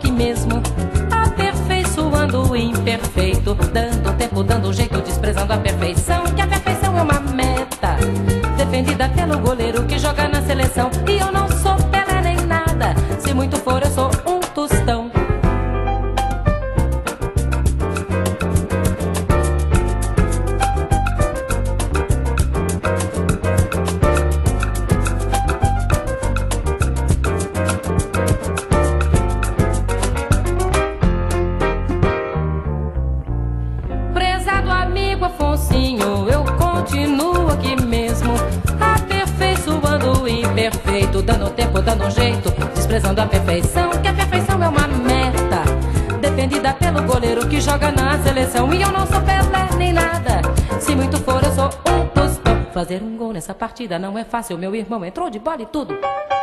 aqui mesmo, aperfeiçoando o imperfeito, dando tempo, dando jeito, desprezando a perfeição, que a perfeição é uma meta defendida pelo goleiro que joga na seleção. E eu não sou Pelé nem nada, se muito for eu sou um tostão. Prezado amigo Afonsinho, eu continuo aqui mesmo, aperfeiçoando o imperfeito, dando tempo, dando jeito, desprezando a perfeição, que a perfeição é uma meta defendida pelo goleiro que joga na seleção. E eu não sou Pelé nem nada, se muito for eu sou um tostão. Fazer um gol nessa partida não é fácil, meu irmão entrou de bola e tudo.